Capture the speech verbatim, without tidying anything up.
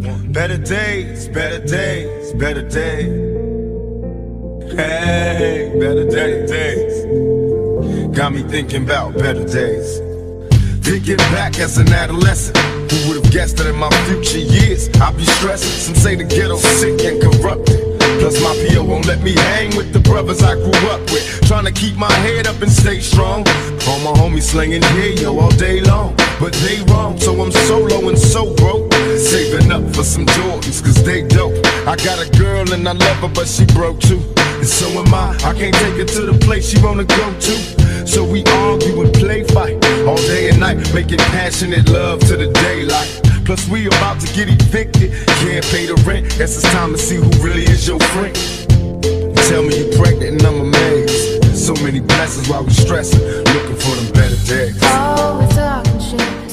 Better days, better days, better days. Hey, better days, days. Got me thinking about better days. Thinking back as an adolescent, who would've guessed that in my future years I'd be stressing? Some say the ghetto's sick and corrupted. Plus my P O won't let me hang with the brothers I grew up with. Trying to keep my head up and stay strong. All my homies slinging yeah, yo, all day long. But they wrong, so I'm solo and so broke. Saving up for some Jordans, cause they dope. I got a girl and I love her, but she broke too. And so am I, I can't take her to the place she wanna go to. So we argue and play fight all day and night, making passionate love to the daylight. Plus we about to get evicted, can't pay the rent. Guess it's time to see who really is your friend. You tell me you pregnant and I'm amazed. So many blessings while we stressing, looking for them better days. Oh, we're talking shit.